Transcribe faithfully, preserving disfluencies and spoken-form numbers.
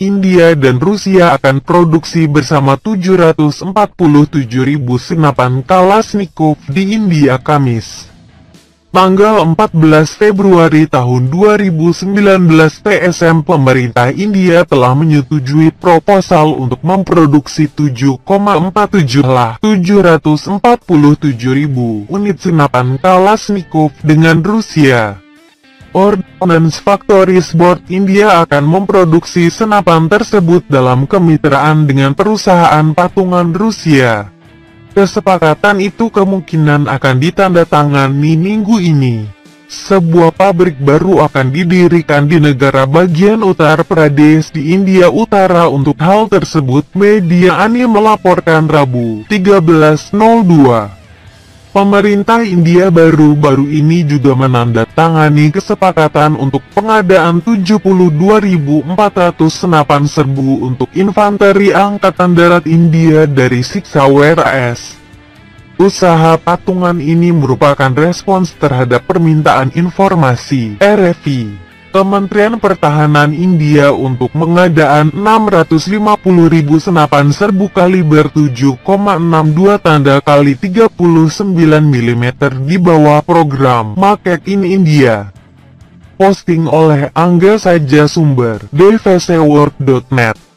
India dan Rusia akan produksi bersama tujuh ratus empat puluh tujuh ribu senapan Kalashnikov di India Kamis, tanggal empat belas Februari tahun dua ribu sembilan belas. T S M pemerintah India telah menyetujui proposal untuk memproduksi tujuh koma empat tujuh lah tujuh ratus empat puluh tujuh ribu unit senapan Kalashnikov dengan Rusia. Ordnance Factories Board India akan memproduksi senapan tersebut dalam kemitraan dengan perusahaan patungan Rusia. Kesepakatan itu kemungkinan akan ditandatangani minggu ini. Sebuah pabrik baru akan didirikan di negara bagian Uttar Pradesh di India Utara untuk hal tersebut, media Ani melaporkan Rabu, tiga belas nol dua. Pemerintah India baru-baru ini juga menandatangani kesepakatan untuk pengadaan tujuh puluh dua ribu empat ratus senapan serbu untuk infanteri Angkatan Darat India dari Peshawar R S. Usaha patungan ini merupakan respons terhadap permintaan informasi R F I Kementerian Pertahanan India untuk pengadaan enam ratus lima puluh ribu senapan serbu kaliber tujuh koma enam dua tanda kali tiga puluh sembilan milimeter di bawah program Make in India. Posting oleh Angga Saja, sumber d v c world dot net.